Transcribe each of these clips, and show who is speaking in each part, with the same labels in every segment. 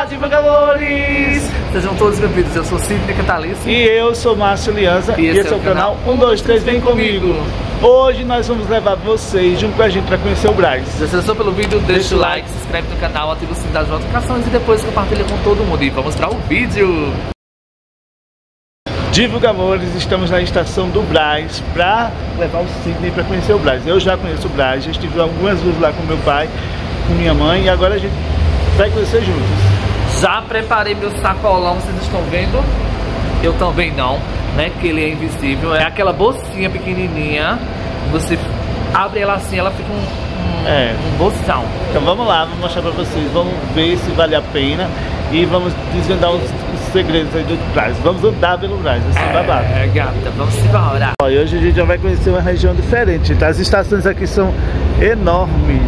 Speaker 1: Olá, divulgadores! Sejam todos bem-vindos, eu sou Sidney Catalice.
Speaker 2: E eu sou Márcio Lianza. E esse é o canal 123 Vem Comigo. Hoje nós vamos levar vocês junto com a gente para conhecer o Brás.
Speaker 1: Se você gostou pelo vídeo, deixa o like, se inscreve no canal, ativa o sininho das notificações e depois compartilha com todo mundo. E vamos para o vídeo!
Speaker 2: Divulgadores, estamos na estação do Brás para levar o Sidney para conhecer o Brás. Eu já conheço o Brás, já estive algumas vezes lá com meu pai, com minha mãe, e agora a gente vai conhecer juntos.
Speaker 1: Já preparei meu sacolão, vocês estão vendo? Eu também não, né? Que ele é invisível. É aquela bolsinha pequenininha, você abre ela assim, ela fica um bolsão.
Speaker 2: Então vamos lá, vou mostrar para vocês, vamos ver se vale a pena e vamos desvendar os segredos aí do Brás. Vamos andar pelo Brás, assim, babado.
Speaker 1: É, gata, vamos embora.
Speaker 2: E hoje a gente já vai conhecer uma região diferente. As estações aqui são enormes.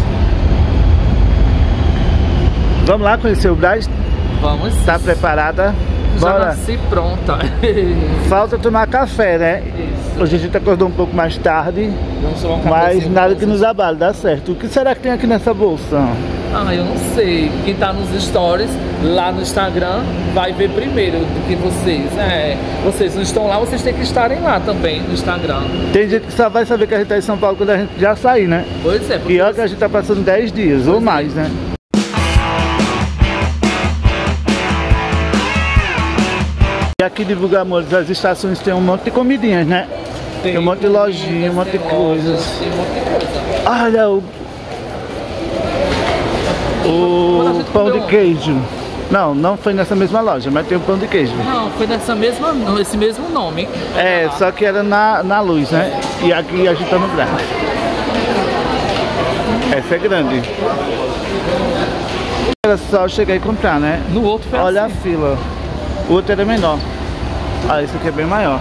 Speaker 2: Vamos lá conhecer o Brás?
Speaker 1: Vamos.
Speaker 2: Tá preparada?
Speaker 1: Já
Speaker 2: Bora.
Speaker 1: nasci pronta.
Speaker 2: Falta tomar café, né?
Speaker 1: Isso.
Speaker 2: Hoje a gente acordou um pouco mais tarde,
Speaker 1: Vamos tomar um
Speaker 2: mas
Speaker 1: cafezinho
Speaker 2: nada
Speaker 1: com
Speaker 2: que nos abale, dá certo. O que será que tem aqui nessa bolsa?
Speaker 1: Ah, eu não sei. Quem tá nos stories, lá no Instagram, vai ver primeiro do que vocês. Vocês não estão lá, vocês têm que estarem lá também no Instagram.
Speaker 2: Tem gente que só vai saber que a gente tá em São Paulo quando a gente já sair, né?
Speaker 1: Pois é.
Speaker 2: E olha que a gente tá passando 10 dias ou mais, né? E aqui divulgar, amores, as estações tem um monte de comidinhas, né? Tem um monte de lojinha, um monte de coisas.
Speaker 1: Tem um monte de coisa.
Speaker 2: Olha o pão de queijo. Não, não foi nessa mesma loja, mas tem o pão de queijo.
Speaker 1: Não, foi nesse mesmo nome.
Speaker 2: É, só que era na Luz, né? E aqui a gente tá no Brás. Essa é grande. Era só chegar e comprar, né?
Speaker 1: No outro foi
Speaker 2: Olha
Speaker 1: assim.
Speaker 2: a fila. O outro era menor. Ah, esse aqui é bem maior.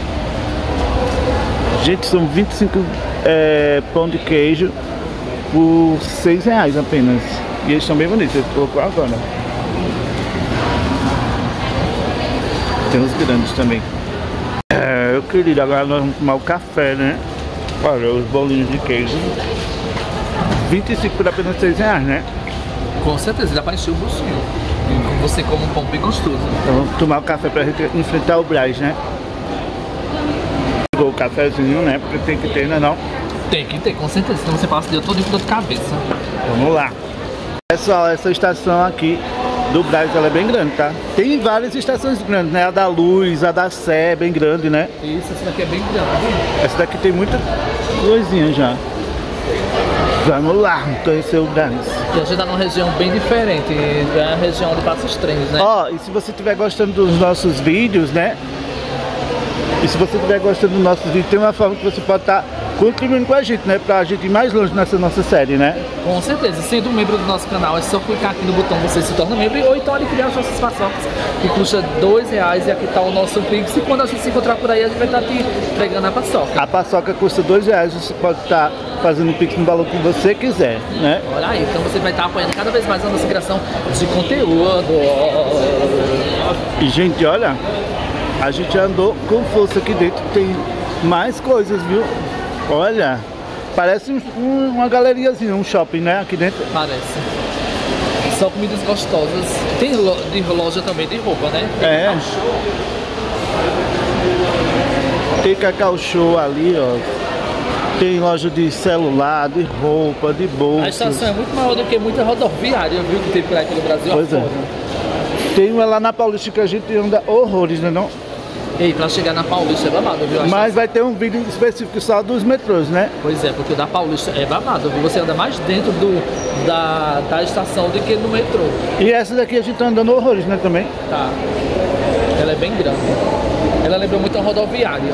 Speaker 2: Gente, são 25 pão de queijo por R$6 apenas. E eles estão bem bonitos, ele colocou agora. Tem uns grandes também. Eu queria, agora nós vamos tomar o café, né? Olha, os bolinhos de queijo. 25 por apenas R$6, né?
Speaker 1: Com certeza, dá pra encher o bolsinho. Você come um pão bem gostoso.
Speaker 2: Então vamos tomar o café pra gente enfrentar o Brás, né? Pegou o cafezinho, né? Porque tem que ter, né? Não?
Speaker 1: Tem que ter, com certeza. Senão você passa o dia todo de dor de cabeça.
Speaker 2: Vamos lá. Pessoal, essa estação aqui do Brás, ela é bem grande, tá? Tem várias estações grandes, né? A da Luz, a da Sé, bem grande, né?
Speaker 1: Isso, essa daqui é bem grande.
Speaker 2: Essa daqui tem muita coisinha já. Vamos lá, conhecer o Brás.
Speaker 1: E a gente tá numa região bem diferente, é a região onde passa os trens, né?
Speaker 2: Ó, e se você estiver gostando dos nossos vídeos, né? E se você estiver gostando dos nossos vídeos, tem uma forma que você pode estar contribuindo com a gente, né? Pra gente ir mais longe nessa nossa série, né?
Speaker 1: Com certeza, sendo um membro do nosso canal, é só clicar aqui no botão Você Se Torna Membro, ou então adquirir as nossas paçocas, que custa R$2, e aqui tá o nosso Pix, e quando a gente se encontrar por aí, a gente vai estar te entregando a paçoca.
Speaker 2: A paçoca custa R$2, você pode estar fazendo o Pix no valor que você quiser, né?
Speaker 1: Olha aí, então você vai estar apoiando cada vez mais a nossa criação de conteúdo.
Speaker 2: E gente, olha, a gente andou com força aqui dentro, tem mais coisas, viu? Olha, parece uma galeriazinha, um shopping, né? Aqui dentro.
Speaker 1: Parece. Só comidas gostosas. Tem de loja também de roupa, né?
Speaker 2: É. Tem Cacau Show ali, ó. Tem loja de celular, de roupa, de bolsas.
Speaker 1: A estação é muito maior do que muita rodoviária, viu? Que tem por aí pelo Brasil.
Speaker 2: Pois é. Tem uma lá na Paulista que a gente anda horrores, né? Não?
Speaker 1: Ei, pra chegar na Paulista é babado, viu?
Speaker 2: Mas vai ter um vídeo específico só dos metrôs, né?
Speaker 1: Pois é, porque o da Paulista é babado, viu? Você anda mais dentro da estação do que no metrô.
Speaker 2: E essa daqui a gente tá andando horrores, né, também?
Speaker 1: Tá. Ela é bem grande. Ela lembra muito a rodoviária.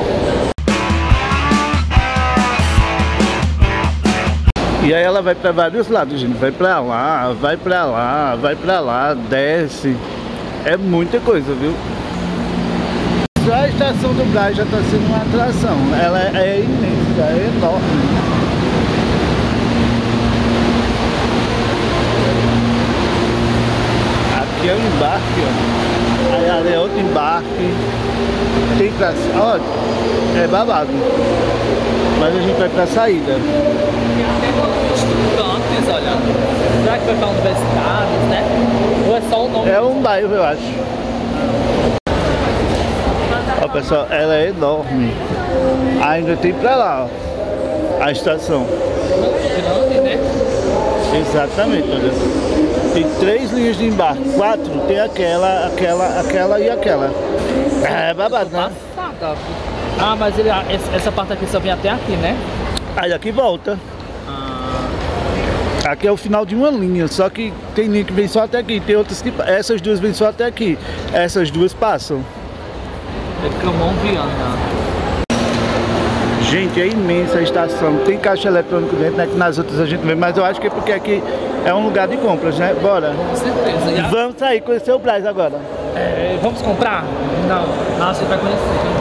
Speaker 2: E aí ela vai pra vários lados, gente. Vai pra lá, vai pra lá, vai pra lá, desce. É muita coisa, viu? Só a estação do Brás já tá sendo uma atração. Ela é imensa, é enorme. Aqui é um embarque, ó. Aí ali é outro embarque. Tem pra... Ó, é babado. Mas a gente vai pra saída.
Speaker 1: Estudantes, olha. Será que vai pra universidades, né?
Speaker 2: É um bairro, eu acho. Ó, pessoal, ela é enorme. Ainda tem pra lá, ó, a estação.
Speaker 1: Grande, né?
Speaker 2: Exatamente, olha. Tem 3 linhas de embarque, 4, tem aquela e aquela. É babado, né?
Speaker 1: Passada. Ah, mas ele, essa parte aqui só vem até aqui, né?
Speaker 2: Aí aqui volta. Aqui é o final de uma linha, só que tem linha que vem só até aqui, tem outras que... Essas duas vêm só até aqui, essas duas passam.
Speaker 1: É Camão Viana.
Speaker 2: Gente, é imensa a estação, tem caixa eletrônico dentro, né, que nas outras a gente vê, mas eu acho que é porque aqui é um lugar de compras, né? Bora.
Speaker 1: Com certeza.
Speaker 2: Vamos sair, conhecer o Brás agora.
Speaker 1: É, vamos comprar? Não, a gente vai conhecer.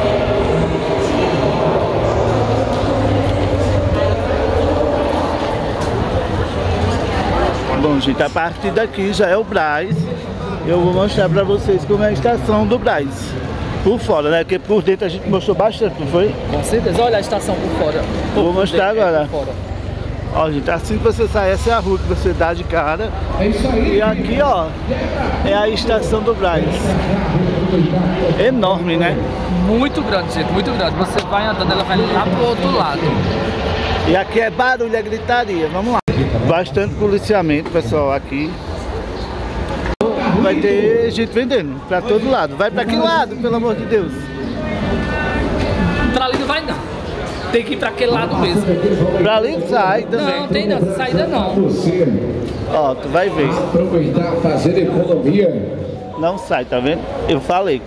Speaker 2: Bom, gente, a partir daqui já é o Brás. Eu vou mostrar pra vocês como é a estação do Brás. Por fora, né? Porque por dentro a gente mostrou bastante, não foi?
Speaker 1: Com certeza. Olha a estação por fora.
Speaker 2: Vou mostrar agora. Ó, gente, assim que você sai, essa é a rua que você dá de cara.
Speaker 3: É isso aí.
Speaker 2: E aqui, ó, é a estação do Brás. Enorme, né?
Speaker 1: Muito grande, gente, muito grande. Você vai andando, ela vai lá pro outro lado.
Speaker 2: E aqui é barulho, é gritaria. Vamos lá. Bastante policiamento, pessoal, aqui. Vai ter gente vendendo pra todo lado. Vai pra que lado, pelo amor de Deus?
Speaker 1: Pra ali não vai não. Tem que ir pra aquele lado mesmo.
Speaker 2: Pra ali sai também.
Speaker 1: Não, tem não, saída não.
Speaker 3: Você
Speaker 2: Ó, tu vai ver.
Speaker 3: aproveitar, fazer economia.
Speaker 2: Não sai, tá vendo? Eu falei.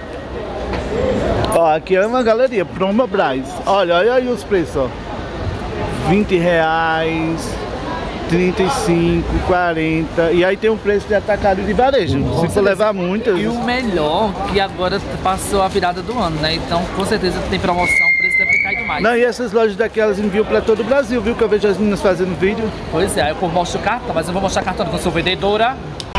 Speaker 2: Ó, aqui é uma galeria, Proma Brás. Olha aí os preços, ó. R$20, 35, 40. E aí tem um preço de atacado e de varejo. Se for levar muitas.
Speaker 1: E o melhor, que agora passou a virada do ano, né? Então, com certeza tem promoção, o preço deve ter caído mais.
Speaker 2: Não, e essas lojas daqui, elas enviam pra todo o Brasil, viu? Que eu vejo as meninas fazendo vídeo.
Speaker 1: Pois é, eu mostro o cartão, mas eu vou mostrar a cartão que eu sou vendedora.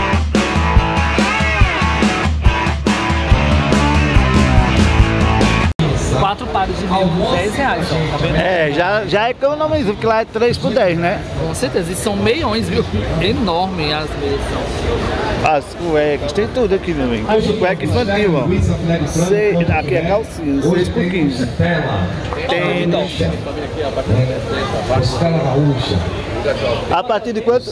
Speaker 1: Quatro pares de mil, R$10, ó, tá vendo?
Speaker 2: É, já economiza, porque lá é 3 por 10, né?
Speaker 1: Com certeza, e são meiões, viu? Enorme as meias são.
Speaker 2: As cuecas, tem tudo aqui também. Cueca infantil, ó. Aqui é calcinha, 6 por 15. Tênis.
Speaker 3: Escala Gaúcha.
Speaker 2: A partir de quanto?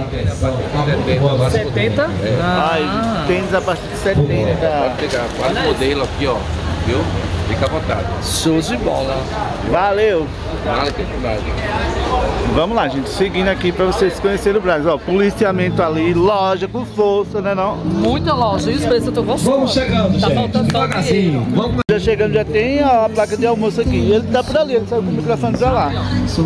Speaker 1: 70?
Speaker 2: Ai, tênis a partir de 70.
Speaker 4: Pode pegar quase modelo aqui, ó, viu? Fica à vontade.
Speaker 1: Show de bola.
Speaker 2: Valeu!
Speaker 4: Nada que nada.
Speaker 2: Vamos lá, gente, seguindo aqui pra vocês conhecerem o Brasil. Ó, policiamento ali, loja com força, né não?
Speaker 1: Muita loja, e os preços eu tô gostando.
Speaker 3: Vamos chegando,
Speaker 1: Tá
Speaker 3: gente.
Speaker 1: faltando só
Speaker 3: Devagarzinho. Vamos.
Speaker 2: Já chegando, já tem ó, a placa de almoço aqui. Ele tá por ali, ele saiu com o microfone pra lá.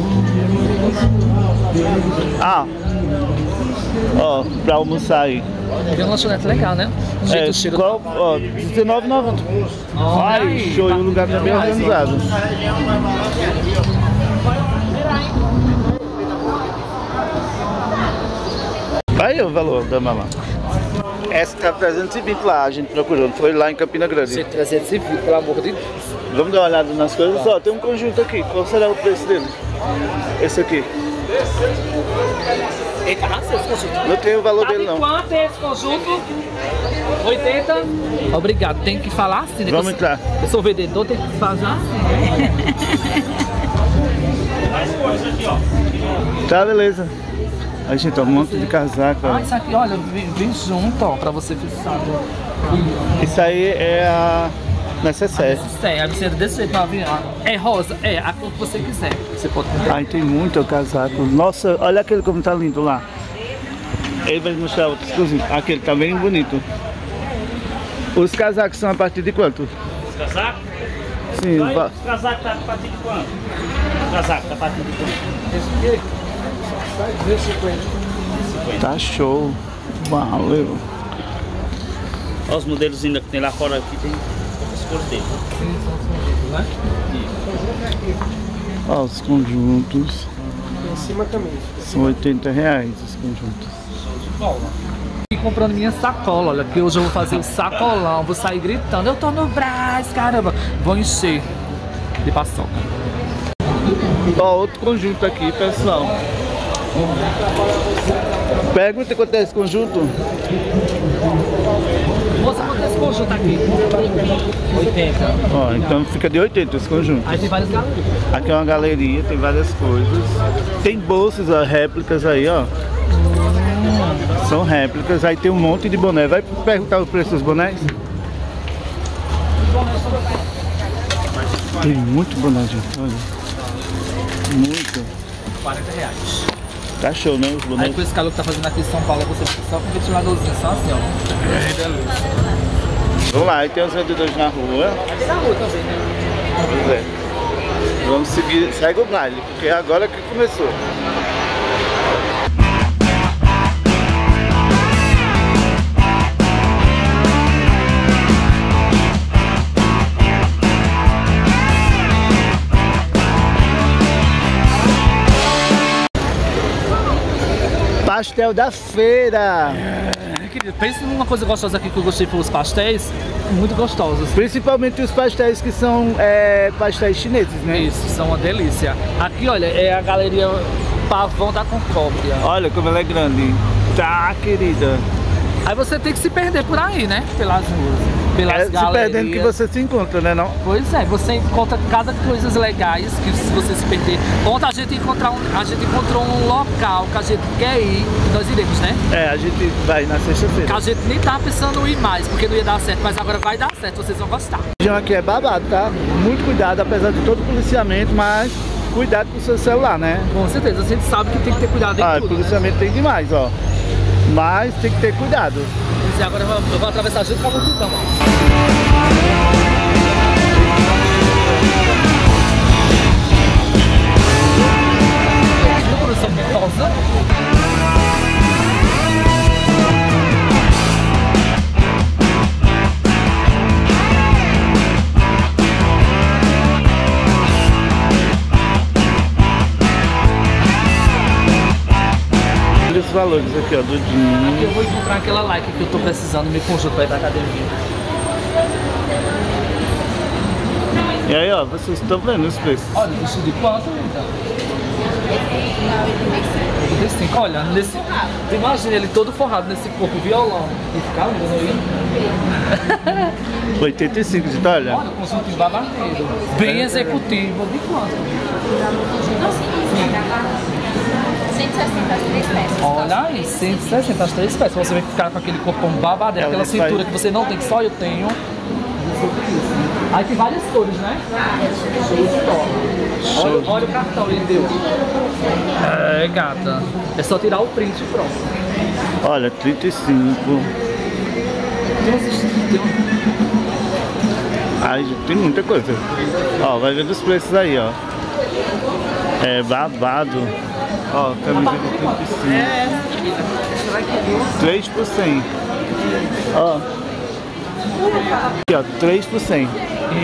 Speaker 2: Ah, ó, pra almoçar aí.
Speaker 1: Tem um lanchonete legal, né? Um jeito, cheiro.
Speaker 2: Qual, ó, R$19,90. Ai, show, e o lugar tá bem organizado. Aí o valor da mamãe. Essa tá 320 lá, a gente procurou, foi lá em Campina Grande.
Speaker 1: 320, pelo amor de Deus.
Speaker 2: Vamos dar uma olhada nas coisas. Ó, tem um conjunto aqui, qual será o preço dele? Esse aqui.
Speaker 1: Eita, raça esse conjunto.
Speaker 2: Não tem o valor dele
Speaker 1: Sabe
Speaker 2: não.
Speaker 1: quanto é esse conjunto? 80? Obrigado, tem que falar assim, né?
Speaker 2: Vamos entrar.
Speaker 1: Eu sou vendedor, tem que fazer assim.
Speaker 2: Tá, beleza. Aí, gente, ó, um monte de casaco. Ó.
Speaker 1: Ah, isso aqui, olha, vem junto, ó, pra você fixar.
Speaker 2: Isso aí é a necessaire.
Speaker 1: Aí você é desse jeito, novinha. É rosa, é a cor que você quiser. Você pode comprar.
Speaker 2: Ai, tem muito casaco. Nossa, olha aquele como tá lindo lá. Ele vai mostrar outros coisinhas. Aquele tá bem bonito. Os casacos são a partir de quanto?
Speaker 5: Os casacos?
Speaker 2: Sim,
Speaker 5: Os casacos tá a partir de quanto? Os casacos tá a partir de quanto? Esse aqui?
Speaker 2: tá show. Valeu.
Speaker 5: Olha os modelos ainda que tem lá fora aqui, tem as cores dele.
Speaker 2: Ó, os conjuntos.
Speaker 6: Em cima também.
Speaker 2: São R$80 os conjuntos.
Speaker 1: E comprando minha sacola, olha, que hoje eu vou fazer o sacolão, vou sair gritando, eu tô no Brás, caramba, vou encher de paçoca.
Speaker 2: Ó, outro conjunto aqui, pessoal. Pergunta quanto é esse conjunto?
Speaker 1: Moça, quanto é esse conjunto aqui? 80.
Speaker 2: Ó, então fica de 80 esse conjunto.
Speaker 1: Aí tem várias galerias.
Speaker 2: Aqui é uma galeria, tem várias coisas. Tem bolsas, ó, réplicas aí, ó. São réplicas, aí tem um monte de boné. Vai perguntar o preço dos bonés? Tem muito boné, gente, olha. Muito.
Speaker 1: 40 reais.
Speaker 2: Tá show, né, os
Speaker 1: Aí
Speaker 2: bonés?
Speaker 1: com esse calor que tá fazendo aqui em São Paulo, você só com ventiladorzinho, só assim, ó.
Speaker 2: Vamos lá, aí tem os vendedores na rua.
Speaker 1: Aqui na rua também, né?
Speaker 2: Pois é. Vamos seguir, segue o baile, porque é agora que começou. Pastel da feira.
Speaker 1: Querido, pensa numa coisa gostosa aqui que eu gostei, foi os pastéis, muito gostosos.
Speaker 2: Principalmente os pastéis que são pastéis chineses, né?
Speaker 1: Isso, são uma delícia. Aqui, olha, é a galeria Pavão da Concórdia.
Speaker 2: Olha como ela é grande. Tá, querida.
Speaker 1: Aí você tem que se perder por aí, né? Pelas ruas, pelas galerias.
Speaker 2: Se perdendo que você se encontra, né, não?
Speaker 1: Pois é, você encontra cada coisas legais que se você se perder. Ontem a gente encontrou um local que a gente quer ir, que nós iremos, né?
Speaker 2: É, a gente vai na sexta-feira.
Speaker 1: Que a gente nem tava pensando em ir mais, porque não ia dar certo, mas agora vai dar certo, vocês vão gostar.
Speaker 2: A região aqui é babado, tá? Muito cuidado, apesar de todo o policiamento, mas cuidado com o seu celular, né?
Speaker 1: Com certeza, a gente sabe que tem que ter cuidado em tudo,
Speaker 2: policiamento, né? Tem demais, ó. Mas tem que ter cuidado.
Speaker 1: E agora eu vou atravessar junto com a multidão, ó. Produção Mendoza.
Speaker 2: Olha os valores aqui, ó, do jeans.
Speaker 1: Aqui eu vou encontrar aquela like que eu tô precisando, me conjunto pra ir pra academia.
Speaker 2: E aí, ó, vocês estão vendo os preços.
Speaker 1: Olha, vestido de quanto, então? 85, olha, nesse. Imagina ele todo forrado nesse corpo violão. E ficar lindo aí.
Speaker 2: 85, gente, olha.
Speaker 1: Olha, conjuntinho babadeiro. Bem executivo. De quanto?
Speaker 6: 160 as 3 peças.
Speaker 1: Olha aí, 160 as 3 peças. Você vai ficar com aquele corpão babadeiro, aquela cintura que você não tem, que só eu tenho. Aí tem várias cores, né? Show de bola. Olha o cartão, ele deu. É, gata. É só tirar o print e pronto.
Speaker 2: Olha, 35. Ai, gente, tem muita coisa. Ó, vai vendo os preços aí, ó. É babado. Ó, camisa de 35. 3 por 100. Ó. Aqui, ó, 3 por 100.
Speaker 1: Eita.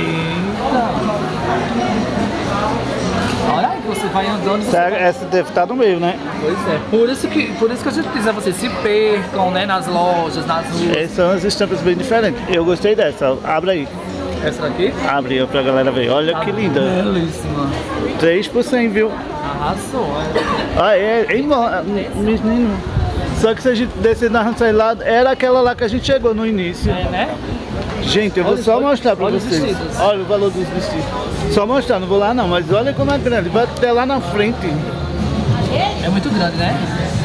Speaker 1: Olha aí que você vai andando.
Speaker 2: Essa deve estar no meio, né?
Speaker 1: Pois é. Por isso que a gente diz a vocês, se percam, né, nas lojas, nas ruas.
Speaker 2: Essas são as estampas bem diferentes. Eu gostei dessa, ó. Abre aí.
Speaker 1: Essa daqui?
Speaker 2: Abre aí pra galera ver. Olha que linda.
Speaker 1: Belíssima.
Speaker 2: 3 por 100, viu?
Speaker 1: Arrasou,
Speaker 2: Ah, menino. Só que se a gente descer na Rancei lá, era aquela lá que a gente chegou no início.
Speaker 1: é, né?
Speaker 2: Gente, eu vou só mostrar pra vocês. Olha o valor dos vestidos. Só mostrar, não vou lá não, mas olha como é grande. Vai até lá na frente.
Speaker 1: É muito grande, né?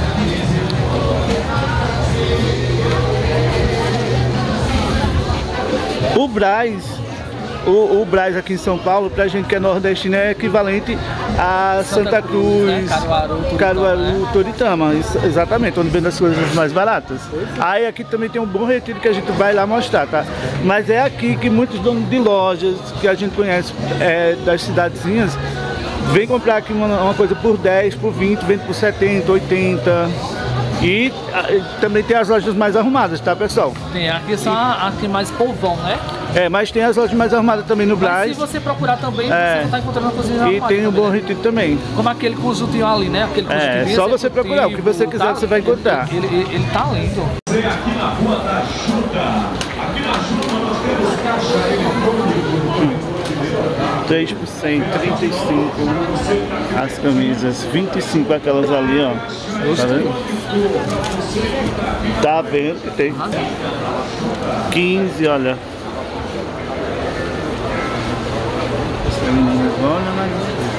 Speaker 2: O Brás, o Brás aqui em São Paulo, pra gente que é nordestino, é equivalente a Santa Cruz,
Speaker 1: né?
Speaker 2: Caruaru, Toritama, exatamente, onde vende as coisas mais baratas. Aí aqui também tem um Bom Retiro que a gente vai lá mostrar, tá? Mas é aqui que muitos donos de lojas que a gente conhece das cidadezinhas vem comprar aqui uma coisa por 10, por 20, vende por 70, 80. E também tem as lojas mais arrumadas, tá, pessoal?
Speaker 1: Tem, aqui são aqui mais povão, né?
Speaker 2: Mas tem as lojas mais arrumadas também no Brás.
Speaker 1: Mas se você procurar também, você vai estar encontrando uma cozinha arrumada.
Speaker 2: E tem o Bom Retiro também.
Speaker 1: Como aquele conjuntinho ali, né? Aquele conjuntinho
Speaker 2: só você procurar, o que você quiser você vai encontrar.
Speaker 1: Ele tá lindo.
Speaker 7: Aqui na Rua da Ajuda. Aqui na Ajuda nós temos caixa
Speaker 2: 3 por 100, 35 as camisas, 25 aquelas ali, ó. Tá vendo? Tá vendo que tem 15, olha. Olha, mas...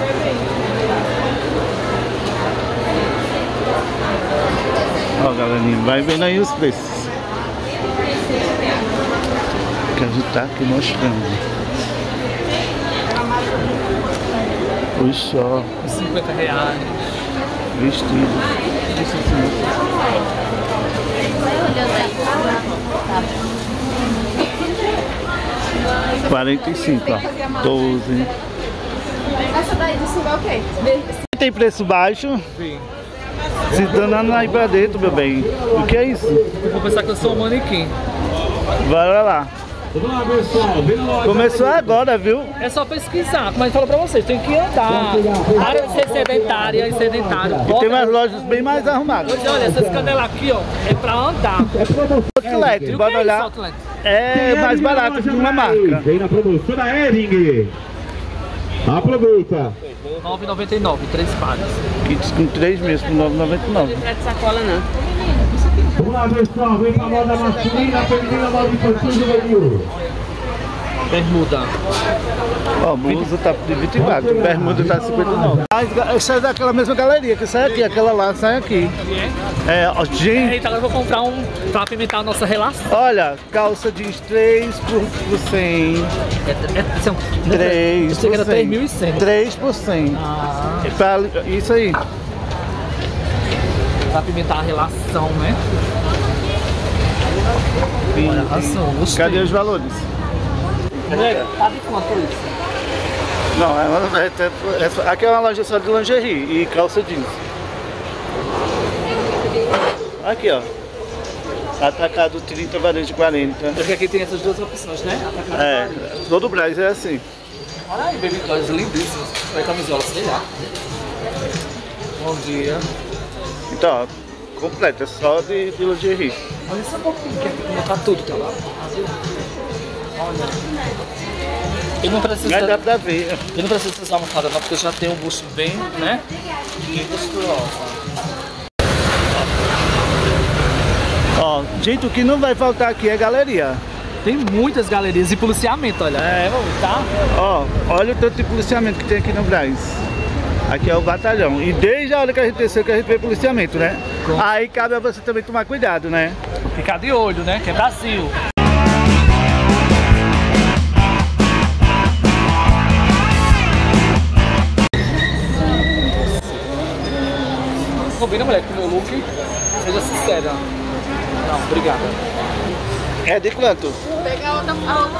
Speaker 2: Ó, galerinha, vai vendo aí os preços que a gente tá aqui mostrando. Puxa, ó.
Speaker 1: 50 reais.
Speaker 2: Vestido. 45, ó. 12.
Speaker 6: Essa daí de cima é o quê?
Speaker 2: Tem preço baixo?
Speaker 1: Sim.
Speaker 2: Se danando aí pra dentro, meu bem. O que é isso?
Speaker 1: Eu vou pensar que eu sou um manequim.
Speaker 2: Bora lá. Começou agora, viu?
Speaker 1: É só pesquisar, como a gente falou pra vocês, tem que andar. Área de ser sedentária e sedentário.
Speaker 2: E tem umas lojas bem mais arrumadas.
Speaker 1: Pois olha, essas canelas aqui, ó, é pra andar.
Speaker 2: Outlet, bora olhar.
Speaker 1: Outlet?
Speaker 2: É mais barato que uma marca.
Speaker 3: Vem na produção da Ering. Aproveita.
Speaker 1: 9,99, 3 pares.
Speaker 2: Kits com 3 meses por 9,99.
Speaker 6: É de sacola, não.
Speaker 3: Vamos lá, pessoal. Vem pra moda masculina, feminina, moda infantil, juvenil.
Speaker 1: Bermuda.
Speaker 2: Ó, blusa tá de 24, bermuda tá de 59. Essa é daquela mesma galeria que sai aqui, aquela lá sai aqui. É, ó, gente.
Speaker 1: Eita, agora eu vou comprar um pra apimentar a nossa relação.
Speaker 2: Olha, calça jeans 3 por 100.
Speaker 1: São
Speaker 2: 3
Speaker 1: Você
Speaker 2: por
Speaker 1: era
Speaker 2: 100.
Speaker 1: 3.100.
Speaker 2: 3 por 100.
Speaker 1: Ah,
Speaker 2: É pra, isso aí.
Speaker 1: pra apimentar a relação, né? Olha, razão, gostei.
Speaker 2: Cadê os valores?
Speaker 1: Tá de quanto isso?
Speaker 2: Não, aqui é uma loja só de lingerie e calça jeans. Aqui, ó. Atacado 30, varejo 40.
Speaker 1: Porque aqui tem essas duas opções, né? Atacado.
Speaker 2: É, todo o Brasil é assim.
Speaker 1: Olha aí, baby dolls lindíssimos. Olha a camisola, sei lá. Bom dia.
Speaker 2: Então, ó, completa, só de lingerie.
Speaker 1: Olha só um pouquinho, que aqui como tá tudo, tá lá. Olha. Eu não preciso...
Speaker 2: Mas dá pra ver.
Speaker 1: Eu não preciso usar almofada não, porque eu já tenho um busto bem, né? Bem gostoso.
Speaker 2: Ó, gente, o que não vai faltar aqui é galeria.
Speaker 1: Tem muitas galerias e policiamento, olha. É, vamos, tá?
Speaker 2: Ó, olha o tanto de policiamento que tem aqui no Brás. Aqui é o batalhão. E desde a hora que a gente desceu que a gente vê policiamento, né? Aí cabe a você também tomar cuidado, né?
Speaker 1: Ficar de olho, né? Que é Brasil. Combina, mulher, com o meu look. Seja sincera. Não, obrigada.
Speaker 2: É de quanto?
Speaker 6: Vou pegar a outra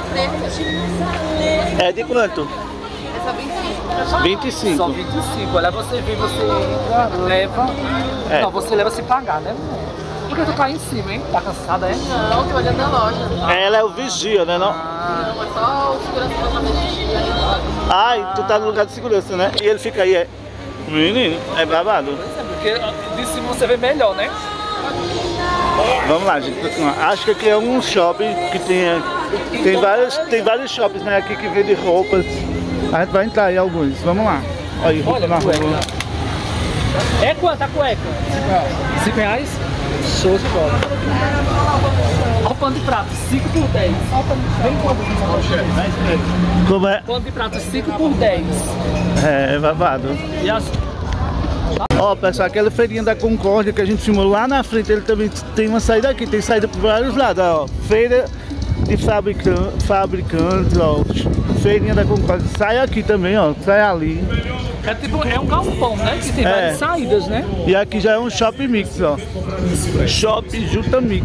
Speaker 6: preta.
Speaker 2: É de quanto?
Speaker 6: Essa 25.
Speaker 2: 25.
Speaker 1: Só 25. Olha, você vem, você entra, leva.
Speaker 2: É.
Speaker 1: Não, você leva se pagar, né? Porque tu tá em cima, hein? Tá cansada, é?
Speaker 6: Não, tô olhando na loja.
Speaker 2: Ela é o vigia, né? Não?
Speaker 6: Não, é só o segurança pra fazer xixi ali.
Speaker 2: Ah, tu tá no lugar de segurança, né? E ele fica aí, é. Menino, é babado.
Speaker 1: Porque de cima você vê melhor, né?
Speaker 2: Vamos lá, gente. Acho que aqui é um shopping que tem vários shoppings, né? Aqui que vende roupas. A gente vai entrar em alguns. Vamos lá. Olha, roupa
Speaker 1: Olha
Speaker 2: na
Speaker 1: a cueca.
Speaker 2: rua.
Speaker 1: É quanto a cueca? 5 reais? Show de bola. Olha o pano de prato, 5 por 10. Vem quanto?
Speaker 2: Como é?
Speaker 1: Pano de prato, 5 por 10.
Speaker 2: É babado.
Speaker 1: E as...
Speaker 2: Ó, pessoal, aquela feirinha da Concórdia que a gente filmou lá na frente, ele também tem uma saída aqui, tem saída por vários lados, ó. Feira de fabricantes, ó. Feirinha da Concórdia, sai aqui também, ó, sai ali.
Speaker 1: É tipo, é um galpão, né? Que tem várias saídas, né?
Speaker 2: E aqui já é um Shopping Mix, ó. Shopping Juta Mix.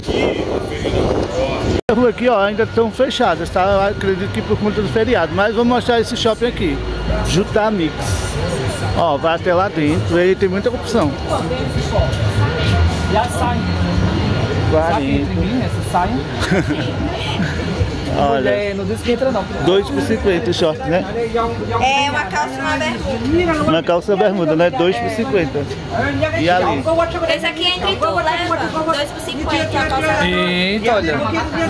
Speaker 2: A rua aqui, ó, ainda estão fechadas, tá? Eu acredito que por conta do feriado, mas vou mostrar esse shopping aqui, Juta Mix. Ó, vai até lá dentro, aí tem muita opção.
Speaker 1: E a saída? Sabe entre mim, essa saia?
Speaker 2: Olha,
Speaker 1: Mulher, não diz que entra não.
Speaker 2: 2 por 50 o short, né?
Speaker 6: É uma calça e uma bermuda.
Speaker 2: Uma calça bermuda, né? 2 por 50. E ali?
Speaker 6: Esse aqui é entre tu, leva. 2 por 50, a calça.
Speaker 1: Eita, olha.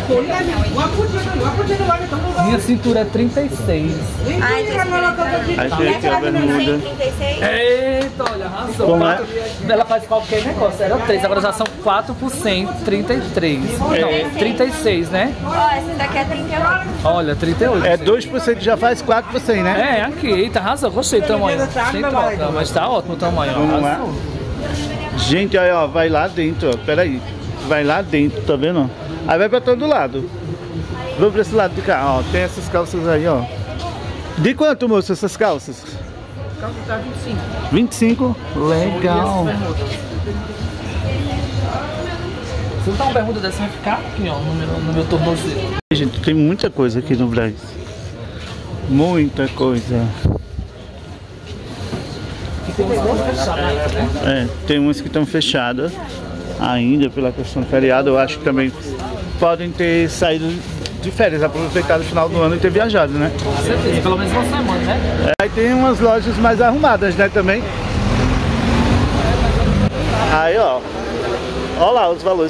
Speaker 1: Minha cintura é 36.
Speaker 6: Ai,
Speaker 2: Aí tem aqui a bermuda.
Speaker 6: 36.
Speaker 1: Eita, olha, arrasou.
Speaker 2: Como é?
Speaker 1: Ela faz qualquer negócio. Era 3, agora já são 4 por 100, 33. Não, 36, né?
Speaker 6: Ó, esse daqui é 38.
Speaker 1: Olha, 38.
Speaker 2: É 2 por 100 já faz 4 por 100, né?
Speaker 1: É, aqui. Eita, arrasou. Gostei do tamanho. Sem troca, mas tá ótimo o tamanho. Ó.
Speaker 2: Vamos lá.
Speaker 1: Arrasou.
Speaker 2: Gente, aí, ó, vai lá dentro, ó. Pera aí. Vai lá dentro, tá vendo? Aí vai pra todo lado. Vamos pra esse lado de cá, ó. Tem essas calças aí, ó. De quanto, moço, essas calças?
Speaker 1: Calça tá 25.
Speaker 2: 25? Legal.
Speaker 1: Se não tá uma bermuda dessa, vai ficar aqui, ó, no meu tornozelo.
Speaker 2: Gente, tem muita coisa aqui no Brasil. Muita coisa.
Speaker 1: E tem umas duas fechadas, né?
Speaker 2: É, tem umas que estão fechadas ainda pela questão do feriado. Eu acho que também podem ter saído de férias, aproveitado o final do ano e ter viajado, né?
Speaker 1: Com certeza, pelo menos uma semana, né?
Speaker 2: Aí tem umas lojas mais arrumadas, né, também. Aí, ó. Olha lá os valores,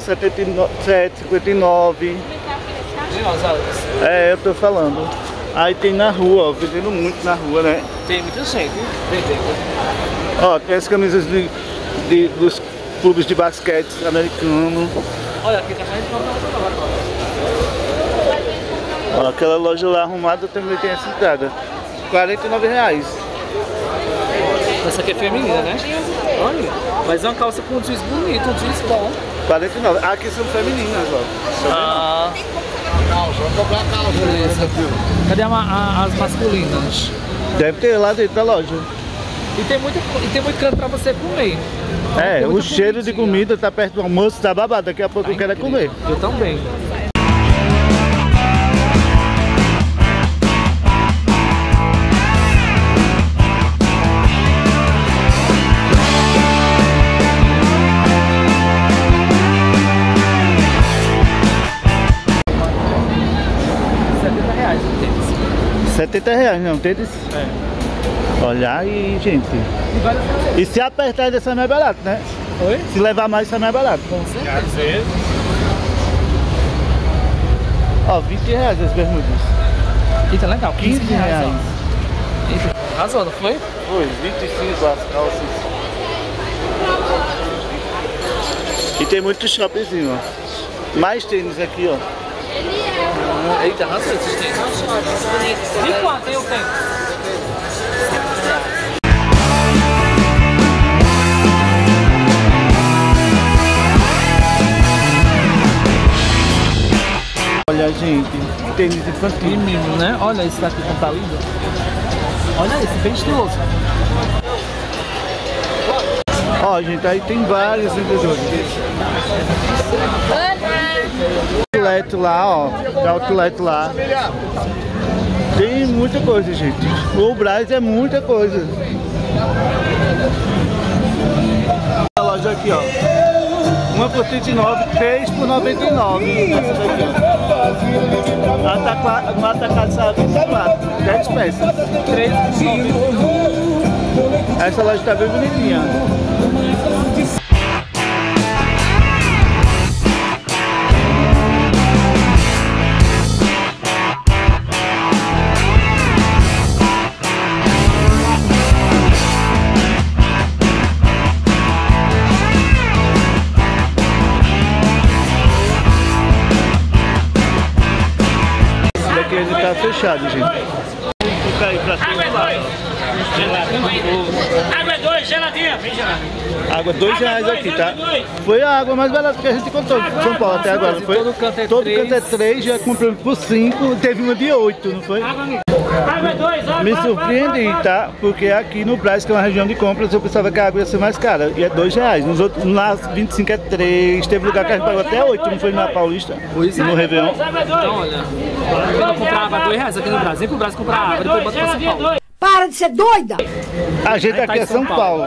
Speaker 2: 7,59. É, eu tô falando. Aí tem na rua, ó, vendendo muito na rua, né?
Speaker 1: Tem muita gente vendendo.
Speaker 2: Ó, tem as camisas dos clubes de basquete americano.
Speaker 1: Olha, aqui tá mais de agora.
Speaker 2: Ó, aquela loja lá arrumada também tem essa entrada. R$49.
Speaker 1: Essa aqui é feminina, né? Olha, mas é uma calça com um jeans bonito, um jeans bom.
Speaker 2: 49. Aqui são femininas, ó.
Speaker 1: Ah, beleza. Cadê as masculinas?
Speaker 2: Deve ter lá dentro da loja.
Speaker 1: E tem muito canto pra você comer.
Speaker 2: É,
Speaker 1: Tem
Speaker 2: o
Speaker 1: muita
Speaker 2: cheiro de
Speaker 1: comidinha.
Speaker 2: comida tá perto do almoço, tá babado. Daqui a pouco eu quero é comer.
Speaker 1: Eu também. R$70 o tênis.
Speaker 2: R$70, não, tênis?
Speaker 1: É.
Speaker 2: Olha aí, gente.
Speaker 1: E várias cadeiras.
Speaker 2: E se apertar, desse é mais barato, né?
Speaker 1: Oi?
Speaker 2: Se levar mais, sai mais barato.
Speaker 1: Com certeza.
Speaker 2: Ó, R$20 as bermudas.
Speaker 1: Eita, legal.
Speaker 2: R$15.
Speaker 1: Eita, arrasou, não foi?
Speaker 2: Foi, 25 as calças. E tem muito shoppingzinho, ó. Mais tênis aqui, ó.
Speaker 1: Eita, arrasou esses tênis. E quanto eu tenho?
Speaker 2: Olha, gente, tênis infantil.
Speaker 1: Menino, né? Olha esse daqui como tá lindo. Olha esse, bem estiloso.
Speaker 2: Ó, gente, aí tem vários vendedores. Outlet lá, ó. Tem outlet lá. Tem muita coisa, gente. O Brás é muita coisa. A loja aqui, ó. Uma por 39, 3 por 99. Essa daqui, ó. No atacado sai 24, 10 peças.
Speaker 1: 3 por 90.
Speaker 2: Essa loja tá bem bonitinha. Daqui ele tá fechado, gente. Vou cair pra cima.
Speaker 5: Água é 2, geladinha. Bem geladinha.
Speaker 2: Água R$2 aqui, tá? Foi a água mais barata que a gente encontrou em São Paulo até agora, não foi?
Speaker 1: Todo canto é
Speaker 2: Todo
Speaker 1: 3.
Speaker 2: canto é 3, já compramos por 5, teve uma de 8, não foi?
Speaker 5: Água é 2, água.
Speaker 2: Me surpreendi, tá? Porque aqui no Brás, que é uma região de compras, eu pensava que a água ia ser mais cara. E é R$2. Nos outros, lá 25 é 3. Teve lugar que a gente pagou até 8, não foi na Paulista?
Speaker 1: Pois é.
Speaker 2: No Réveillon.
Speaker 1: Então, olha, eu comprava R$2 aqui no Brasil, pro Brasil comprar água, depois bota pra São Paulo.
Speaker 7: Para de ser doida!
Speaker 2: A gente
Speaker 1: Aí tá
Speaker 2: aqui
Speaker 1: em
Speaker 2: é São
Speaker 1: São
Speaker 2: Paulo.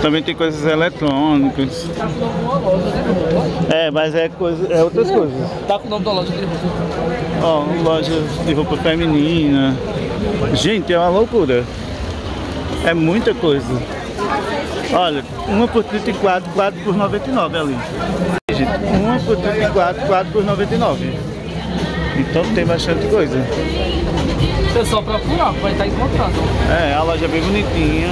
Speaker 2: Também tem coisas eletrônicas. É, mas é outras coisas.
Speaker 1: Tá com o nome da loja de roupa.
Speaker 2: Ó, loja de roupa feminina. Gente, é uma loucura. É muita coisa. Olha, uma por 34, 4 por 99 ali. Gente, uma por 34, 4 por 99. Então tem bastante coisa.
Speaker 1: É só procurar, vai estar encontrando.
Speaker 2: É, a loja é bem bonitinha.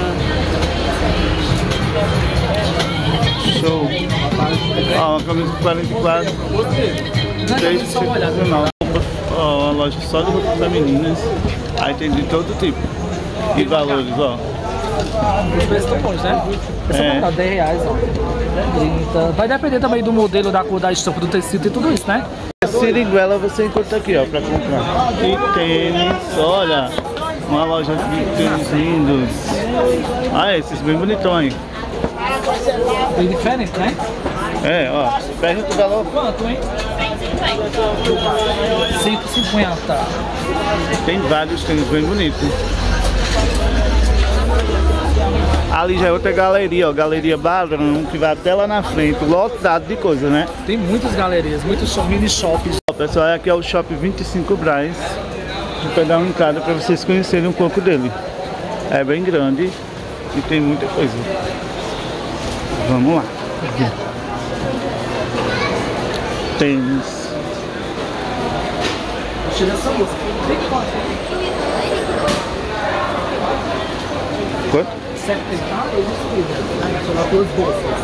Speaker 2: Show. Ó, uma camisa 44. 3,79. Ó, uma loja só de roupas femininas. Aí tem de todo tipo. E valores, ó.
Speaker 1: Os preços estão bons, né? Essa tá R$10, ó. 30. Vai depender também do modelo, da cor, da estampa do tecido e tudo isso, né?
Speaker 2: A seringuela você encontra aqui, ó, pra comprar. E tênis, olha. Uma loja de tênis lindos. Ah, esses bem bonitões.
Speaker 1: Bem diferente, né?
Speaker 2: É, ó. Pergunta o valor.
Speaker 1: Quanto, hein? 150.
Speaker 2: Tem vários tênis bem bonitos. Ali já é outra galeria, ó, Galeria Barão, que vai até lá na frente, lotado de coisa, né?
Speaker 1: Tem muitas galerias, muitos mini shoppings.
Speaker 2: Ó, pessoal, aqui é o Shopping 25 Braz. Vou pegar uma entrada para vocês conhecerem um pouco dele. É bem grande e tem muita coisa. Vamos lá. Tênis.
Speaker 1: Tira essa música.
Speaker 2: Quanto?
Speaker 1: 70 euros duas bolsas.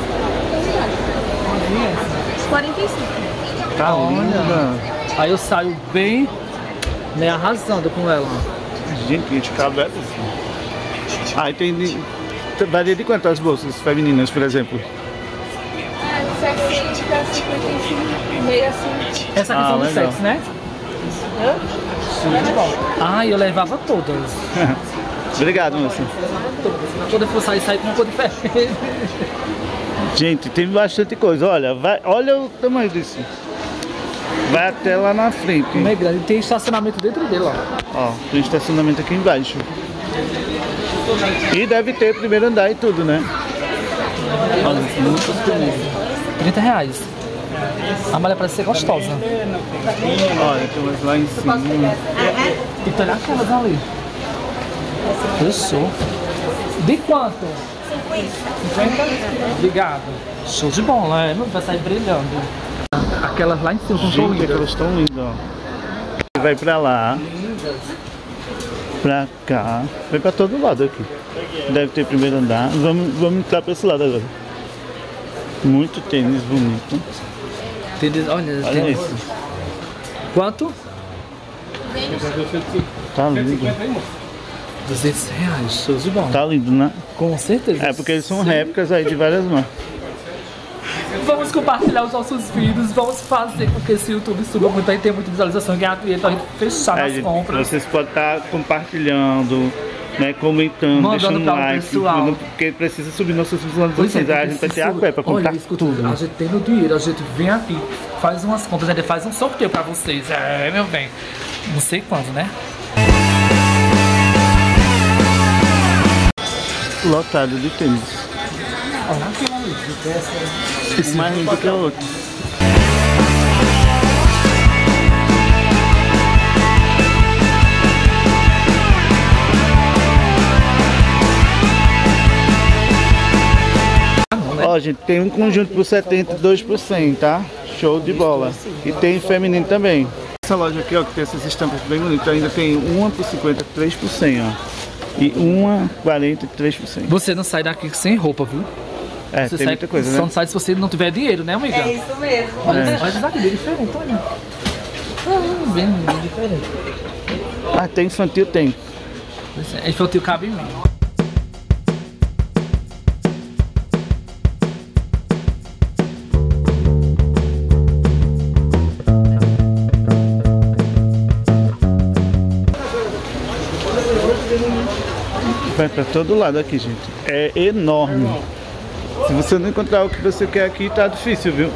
Speaker 6: 45.
Speaker 2: Tá linda.
Speaker 1: Aí eu saio bem, né, arrasando com ela.
Speaker 2: Gente, de cabelo. Aí tem... Varia de quantas bolsas femininas, por exemplo?
Speaker 6: 60, 55, 65.
Speaker 1: Essa aqui são dos
Speaker 2: legal.
Speaker 1: sets, né? Ah, eu levava todas.
Speaker 2: Obrigado, moça.
Speaker 1: Quando eu for sair com uma cor diferente.
Speaker 2: Gente, tem bastante coisa. Olha, olha o tamanho disso. Vai até lá na frente.
Speaker 1: Como é grande, tem estacionamento dentro dele, ó.
Speaker 2: Ó, tem estacionamento aqui embaixo. E deve ter primeiro andar e tudo, né?
Speaker 1: Olha, muitas comidas. R$30. A malha parece ser gostosa.
Speaker 2: Olha, tem umas lá em cima.
Speaker 1: E olha aquelas ali. Fechou. De quanto? 50. Obrigado. Show de bola, né? Não vai sair brilhando. Aquelas lá em cima são tão
Speaker 2: Gente,
Speaker 1: lindas.
Speaker 2: elas estão lindas, ó. Vai pra lá. Pra cá. Vai pra todo lado aqui. Deve ter primeiro andar. Vamos entrar pra esse lado agora. Muito tênis bonito.
Speaker 1: Tênis, olha
Speaker 2: Olha
Speaker 1: esse.
Speaker 2: esse.
Speaker 1: Quanto?
Speaker 2: Tá lindo.
Speaker 1: R$200. Show de bola.
Speaker 2: Tá lindo, né?
Speaker 1: Com certeza.
Speaker 2: É porque eles são réplicas aí de várias marcas.
Speaker 1: Vamos compartilhar os nossos vídeos, vamos fazer com que esse YouTube suba muito, aí tem muita visualização, ganhar dinheiro pra gente fechar nas
Speaker 2: Gente,
Speaker 1: compras.
Speaker 2: vocês podem estar compartilhando, né, comentando,
Speaker 1: Mandando
Speaker 2: deixando
Speaker 1: para o
Speaker 2: like,
Speaker 1: pessoal.
Speaker 2: porque precisa subir nossas
Speaker 1: Pois
Speaker 2: visualizações. Aí a gente vai ter a web pra comprar
Speaker 1: olha, escuta,
Speaker 2: tudo.
Speaker 1: a gente tendo dinheiro, a gente vem aqui, faz umas compras, ainda faz um sorteio pra vocês. É, meu bem. Não sei quando, né?
Speaker 2: Lotado de tênis.
Speaker 1: Olha aquela ali,
Speaker 2: Esse mais lindo que o outro. Ó, gente, tem um conjunto por 72 por 100, tá? Show de bola. E tem feminino também. Essa loja aqui, ó, que tem essas estampas bem bonitas, ainda tem uma por 50, 3 por 100, ó. E uma 40, 3 por 100.
Speaker 1: Você não sai daqui sem roupa, viu?
Speaker 2: É,
Speaker 1: Você
Speaker 2: tem
Speaker 1: sai,
Speaker 2: muita coisa,
Speaker 1: só
Speaker 2: né?
Speaker 1: não sai se você não tiver dinheiro, né, amiga?
Speaker 6: É isso mesmo.
Speaker 1: Olha, olha isso daqui, bem diferente, olha. Bem diferente.
Speaker 2: Ah, tem infantil, tem.
Speaker 1: É infantil, cabe em mim.
Speaker 2: Vai pra todo lado aqui, gente. É enorme. Se você não encontrar o que você quer aqui, tá difícil, viu?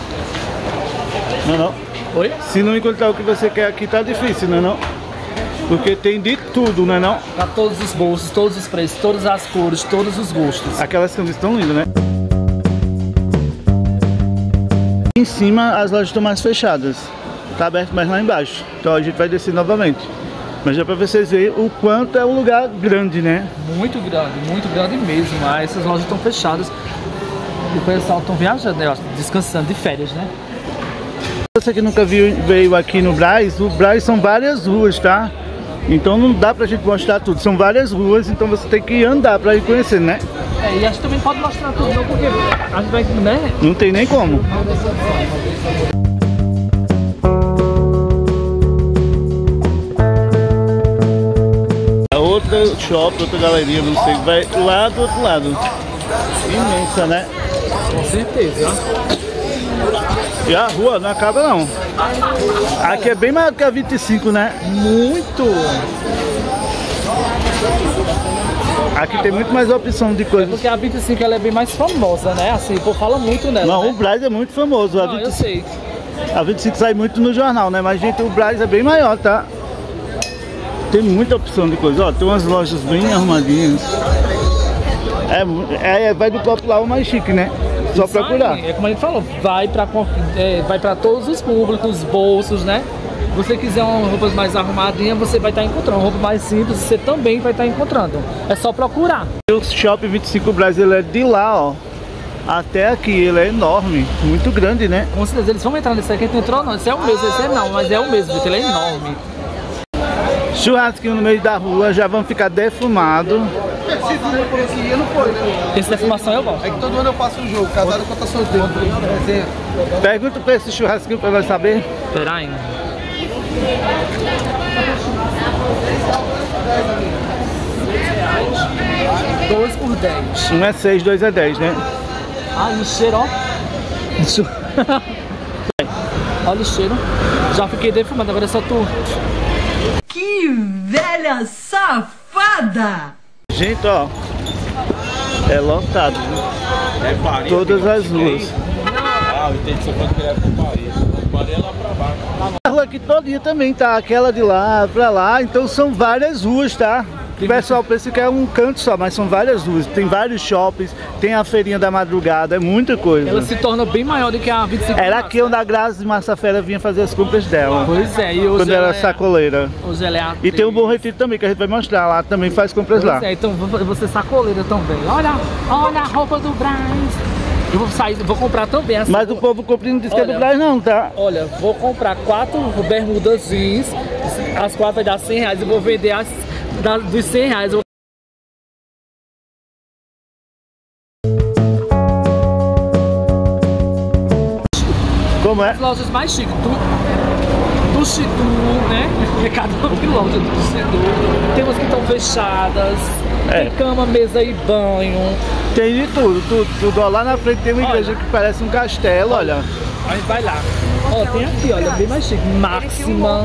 Speaker 2: Não, não.
Speaker 1: Oi?
Speaker 2: Se não encontrar o que você quer aqui, tá difícil, não é não? Porque tem de tudo, não é não?
Speaker 1: Pra todos os bolsos, todos os preços, todas as cores, todos os gostos.
Speaker 2: Aquelas camisas estão lindas, né? Em cima as lojas estão mais fechadas. Tá aberto mais lá embaixo. Então a gente vai descer novamente. Mas já pra vocês verem o quanto é um lugar grande, né? Muito grande mesmo. Mas essas lojas estão fechadas. E o pessoal estão viajando, né? Descansando de férias, né? Você que nunca veio aqui no Brás, o Brás são várias ruas, tá? Então não dá pra gente mostrar tudo, são várias ruas, então você tem que andar pra ir conhecendo, né? É, e acho que também pode mostrar tudo não, porque a gente vai, né? Não tem nem como. A outra shopping, outra galeria, não sei, vai lá do outro lado. Imensa, né? Com certeza. E a rua não acaba não. Aqui é bem maior que a 25, né? Muito! Aqui tem muito mais opção de coisas. Porque a 25 ela é bem mais famosa, né? Assim, o povo fala muito nela. Não, né? O Brás é muito famoso. Não, eu sei. A 25 sai muito no jornal, né? Mas, gente, o Brás é bem maior, tá? Tem muita opção de coisa. Ó, tem umas lojas bem arrumadinhas. Vai do popular ao mais chique, né? Só procurar. É como a gente falou, vai pra todos os públicos, bolsos, né? Se você quiser uma roupa mais arrumadinha, você vai estar encontrando. Uma roupa mais simples, você também vai estar encontrando. É só procurar. O Shopping 25 Brás, ele é de lá, ó, até aqui. Ele é enorme, muito grande, né? Com certeza, eles vão entrar nesse aqui, a gente entrou não. Esse é o mesmo, esse é não, mas é o mesmo, ele é enorme. Churrasquinho no meio da rua, já vão ficar defumados. Esse defumação eu gosto.
Speaker 7: É que todo ano eu faço um jogo, casado contra solteiro.
Speaker 2: Pergunta pra esse churrasquinho pra nós saber.
Speaker 1: Espera aí. R$2 por 10.
Speaker 2: Um é 6, 2 é 10, né?
Speaker 1: Ah, e o cheiro, ó. Olha o cheiro. Já fiquei defumado, agora é só tu.
Speaker 8: Que velha safada!
Speaker 2: Gente, ó, é lotado, viu? Todas as ruas.
Speaker 4: Ah, eu entendi que você pode criar com Maria. Maria é lá pra baixo.
Speaker 2: A rua aqui todinha também tá, aquela de lá pra lá, então são várias ruas, tá? O pessoal pensa que é um canto só, mas são várias ruas. Tem vários shoppings, tem a feirinha da madrugada, é muita coisa.
Speaker 1: Ela se torna bem maior do que a 25.
Speaker 2: Era aqui onde a Grazi de Massafera vinha fazer as compras dela.
Speaker 1: Pois é, e hoje
Speaker 2: quando ela era sacoleira.
Speaker 1: Hoje ela é atriz.
Speaker 2: E tem o Bom Retiro também, que a gente vai mostrar lá, também faz compras lá.
Speaker 1: É, então você sacoleira também. Olha a roupa do Brás. Eu vou sair, vou comprar também essa.
Speaker 2: Mas o povo compra e não diz que é do Brás não, tá?
Speaker 1: Olha, vou comprar 4 bermudas jeans, as 4 vai dar R$100 e vou vender as dos R$100.
Speaker 2: Como é?
Speaker 1: As lojas mais chiques, do Chidu, né? Cada uma de loja do Chidu. Tem umas que estão fechadas, tem cama, mesa e banho.
Speaker 2: Tem de tudo. Ó, lá na frente tem uma igreja que parece um castelo, olha.
Speaker 1: A gente vai lá. Ó, tem aqui, olha, bem mais chique. Máxima.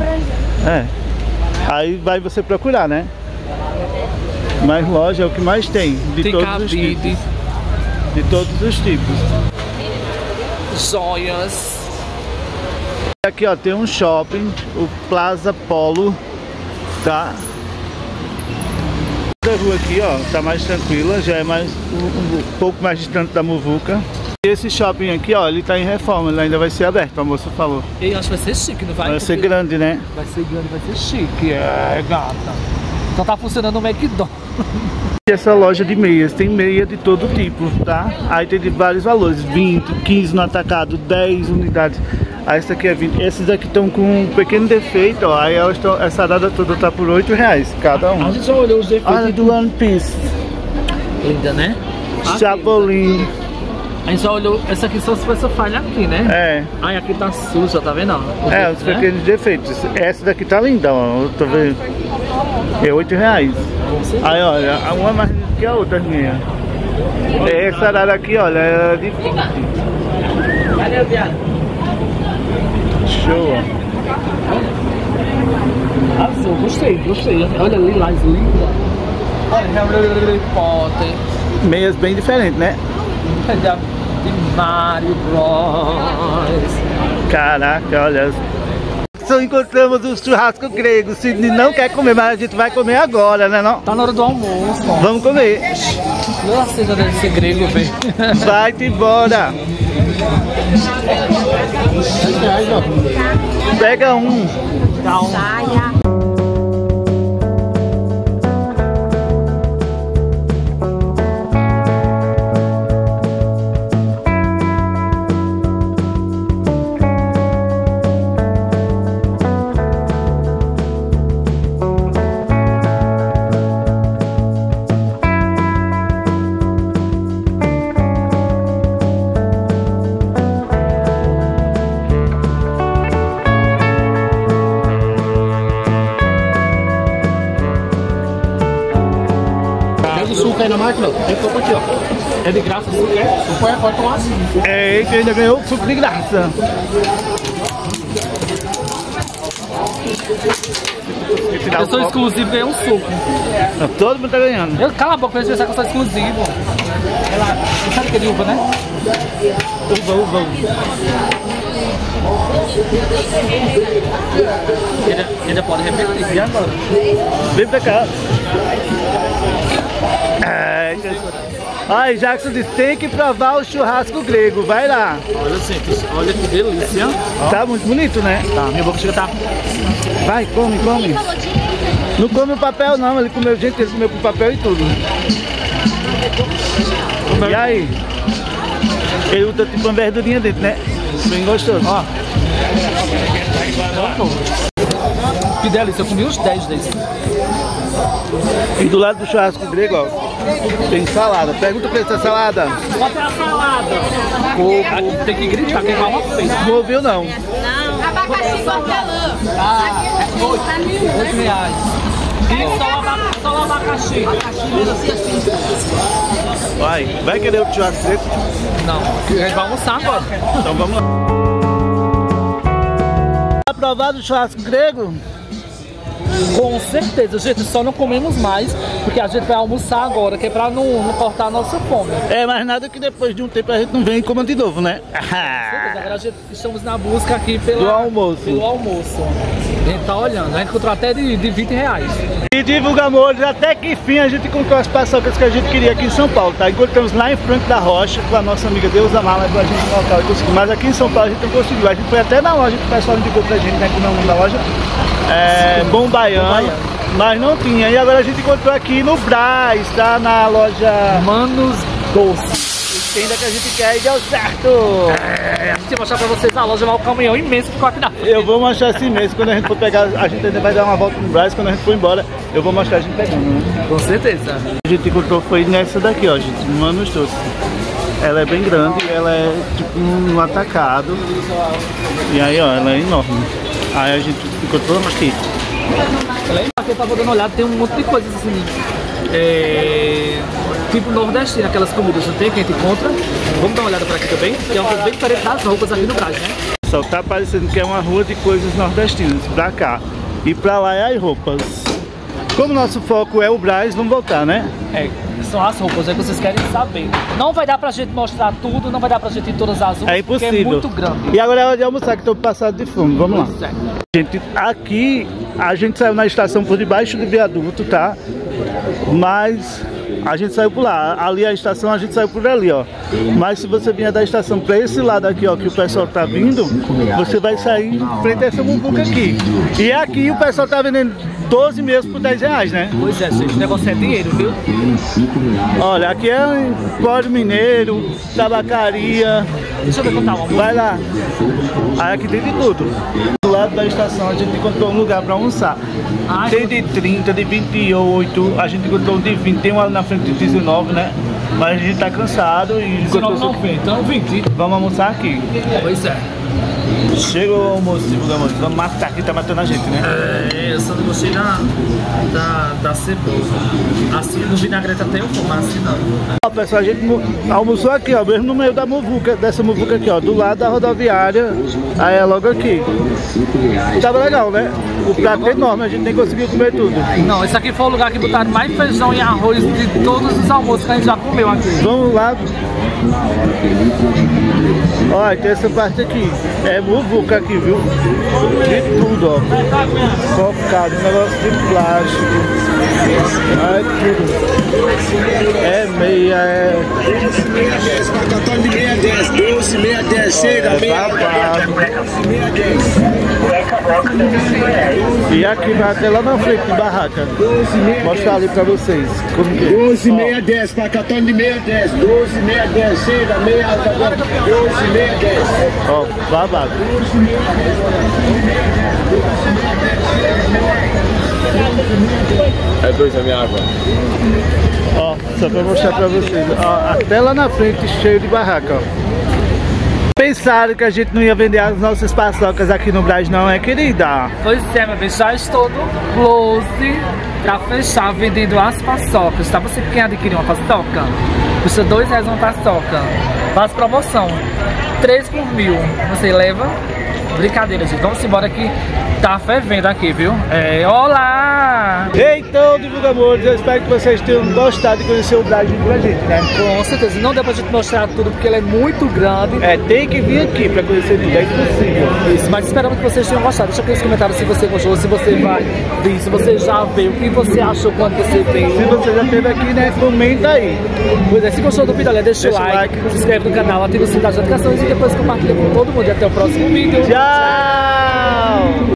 Speaker 2: Aí vai você procurar, né? Mas loja é o que mais tem, de todos os tipos. De todos os tipos.
Speaker 1: Joias.
Speaker 2: Aqui, ó, tem um shopping, o Plaza Polo, tá? A rua aqui, ó, tá mais tranquila, já é mais um pouco mais distante da muvuca. E esse shopping aqui, ó, ele tá em reforma, ele ainda vai ser aberto, a moça falou.
Speaker 1: E acho que vai ser chique, não vai?
Speaker 2: Vai ser grande, né?
Speaker 1: Vai ser grande, vai ser chique, gata. Então tá funcionando o McDonald's.
Speaker 2: Essa loja de meias, tem meia de todo tipo, tá? Aí tem de vários valores, 20, 15 no atacado, 10 unidades. Aí essa aqui é 20. Esses aqui estão com um pequeno defeito, ó. Aí elas tão, essa arada toda tá por R$8 cada um.
Speaker 1: A gente já olhou os defeitos.
Speaker 2: Olha do One Piece.
Speaker 1: Linda, né?
Speaker 2: Chapolin.
Speaker 1: A gente já olhou, essa aqui só se fosse falha aqui, né?
Speaker 2: É.
Speaker 1: Aí aqui tá suja, tá vendo?
Speaker 2: Os pequenos defeitos. Essa daqui tá linda, ó. Eu tô vendo. É R$8. Aí, olha, uma mais linda que a outra minha. Essa arara aqui, olha, é de 20.
Speaker 1: Cadê o viado?
Speaker 2: Show,
Speaker 1: ó. Gostei. Olha ali, lá, linda. Olha, Harry Potter.
Speaker 2: Meias bem diferentes, né?
Speaker 1: De Mario Bros.
Speaker 2: Caraca, olha. Jackson, encontramos o churrasco grego. O Sidney não quer comer, mas a gente vai comer agora, né não?
Speaker 1: Tá na hora do almoço.
Speaker 2: Vamos comer.
Speaker 1: Nossa, você deve ser grego, velho.
Speaker 2: Vai-te embora. Pega um.
Speaker 1: Dá um.
Speaker 6: Saia.
Speaker 3: Aí na máquina, tem suco aqui, ó. É de graça o suco, é? Suco é, pode tomar.
Speaker 2: É, esse ainda ganhou o suco de graça.
Speaker 1: Eu sou exclusivo, ganhei um suco.
Speaker 2: Todo mundo tá ganhando.
Speaker 1: Cala a boca, eu pensar que eu sou exclusivo. Você sabe que é de uva, né?
Speaker 2: Uva.
Speaker 1: Ainda pode repetir. E agora?
Speaker 2: Vem pra cá. Ai, Jackson disse, tem que provar o churrasco grego, vai lá.
Speaker 1: Olha, gente, olha que delícia.
Speaker 2: Tá muito bonito, né?
Speaker 1: Tá, minha boca chega tá.
Speaker 2: Vai, come. Não come o papel não, ele comeu, gente, ele comeu com papel e tudo. E aí? Ele usa tipo uma verdurinha dentro, né? Bem gostoso.
Speaker 1: Ó. Que delícia, eu comi uns 10 desses.
Speaker 2: E do lado do churrasco grego, ó, tem salada. Pergunta pra ele se é salada.
Speaker 1: Bota a salada. Aqui tem que gritar, que é uma feita.
Speaker 2: Não ouviu não.
Speaker 6: Não. Abacaxi com hortelã.
Speaker 1: R$8. E só o abacaxi.
Speaker 2: Vai querer o churrasco grego?
Speaker 1: Não, a gente vai almoçar agora.
Speaker 2: Então vamos lá. Aprovado o churrasco grego?
Speaker 1: Com certeza, gente, só não comemos mais, porque a gente vai almoçar agora, que é pra não cortar a nossa fome.
Speaker 2: É, mas nada que depois de um tempo a gente não vem e coma de novo, né?
Speaker 1: Agora a gente estamos na busca aqui pelo almoço. A gente tá olhando, a gente encontrou até de R$20.
Speaker 2: E divulgamos até que enfim a gente encontrou as paçocas que a gente queria aqui em São Paulo, tá? Encontramos lá em Franco da Rocha com a nossa amiga Deusa Mala, com a gente no local e conseguiu. Mas aqui em São Paulo a gente não conseguiu. A gente foi até na loja que o pessoal indicou pra gente, né? Como é o nome da loja? Bom Baiano, mas não tinha. E agora a gente encontrou aqui no Brás, tá? Na loja
Speaker 1: Manos Doces.
Speaker 2: Tenda que a gente quer e deu certo.
Speaker 1: A gente vai mostrar pra vocês a loja, mas o caminhão imenso que ficou aqui na frente.
Speaker 2: Eu vou mostrar assim mesmo, quando a gente for pegar, a gente ainda vai dar uma volta no Brás, quando a gente for embora, eu vou mostrar a gente pegando, né?
Speaker 1: Com certeza.
Speaker 2: A gente encontrou foi nessa daqui, ó, gente, Manos Doces. Ela é bem grande, ela é tipo um atacado. E aí, ó, ela é enorme. Aí a gente encontrou aqui.
Speaker 1: Aqui eu tava dando uma olhada, tem um monte de coisas assim. Tipo nordestino, aquelas comidas não tem que a gente encontra. Vamos dar uma olhada por aqui também, que é uma coisa bem diferente das roupas aqui no Brás, né?
Speaker 2: Só tá parecendo que é uma rua de coisas nordestinas, pra cá. E pra lá é as roupas. Como nosso foco é o Brás, vamos voltar, né?
Speaker 1: São as roupas, é que vocês querem saber. Não vai dar pra gente mostrar tudo, não vai dar pra gente ir em todas as roupas,
Speaker 2: é impossível.
Speaker 1: Porque é muito grande.
Speaker 2: E agora é hora de almoçar, que estou passado de fome, vamos lá. Gente, aqui a gente saiu na estação por debaixo do viaduto, tá? Mas a gente saiu por lá, ali a estação a gente saiu por ali, ó. Mas se você vier da estação para esse lado aqui, ó, que o pessoal tá vindo, você vai sair frente a essa muvuca aqui. E aqui o pessoal tá vendendo 12 mesmo por R$10, né?
Speaker 1: Pois é, gente, o negócio é dinheiro, viu?
Speaker 2: Olha, aqui é Empório Mineiro, tabacaria.
Speaker 1: Deixa eu ver quanto tá uma.
Speaker 2: Vai lá. Aí aqui tem de tudo. Do lado da estação a gente encontrou um lugar para almoçar. Tem de 30, de 28, a gente encontrou um de 20, tem um ali na frente de 19, né? Mas a gente tá cansado e encontrou...
Speaker 1: 19,90, então 20.
Speaker 2: Vamos almoçar aqui.
Speaker 1: Pois é.
Speaker 2: Chega o almoço, divulgamos. Vamos matar, quem tá matando a gente, né?
Speaker 1: Eu só não gostei da cebola. Assim, no vinagrete até eu como, assim não.
Speaker 2: Ó, pessoal, a gente almoçou aqui, ó, mesmo no meio da muvuca, dessa muvuca aqui, ó, do lado da rodoviária. Aí é logo aqui. Tava legal, né? O prato é enorme, a gente nem conseguiu comer tudo.
Speaker 1: Não, esse aqui foi o lugar que botaram mais feijão e arroz de todos os almoços que a gente já comeu aqui.
Speaker 2: Vamos lá. Olha, tem essa parte aqui. É muvuca. muvuca aqui, viu? De tudo, ó. Focado, negócio de plástico. É tudo. É meia, é...
Speaker 3: 610, pacotão de 610, 12, 610, chega, 610.
Speaker 2: E aqui vai até lá na frente de barraca. Mostrar ali pra vocês.
Speaker 3: 12, 610, pacotão de 610, 12, 610, chega, 610, 12, 610.
Speaker 2: Ó, babado.
Speaker 4: É 2 a minha água.
Speaker 2: Ó, só pra mostrar pra vocês. Ó, até lá na frente, cheio de barraca, ó. Pensaram que a gente não ia vender as nossas paçocas aqui no Brás, não é, querida?
Speaker 1: Pois é, meu bem, já estou no close pra fechar vendendo as paçocas, tá? Você quer adquirir uma paçoca? Custa R$2 uma paçoca. Faz promoção, 3 por 1.000. Você leva? Brincadeira, gente. Vamos embora que tá fervendo aqui, viu? Olá!
Speaker 2: Então, Divulga Amores, eu espero que vocês tenham gostado de conhecer o Brás pra gente, né?
Speaker 1: Com certeza. Não deu pra gente mostrar tudo porque ele é muito grande.
Speaker 2: É, tem que vir aqui pra conhecer tudo, é impossível.
Speaker 1: Isso, mas esperamos que vocês tenham gostado. Deixa aqui nos comentários se você gostou, se você vai vir, se você já veio, o que você achou quando você veio.
Speaker 2: Se você já esteve aqui, né, comenta aí.
Speaker 1: Pois é, se gostou do vídeo, deixa o like, se inscreve no canal, ativa o sininho das notificações e depois compartilha com todo mundo. E até o próximo vídeo.
Speaker 2: Tchau!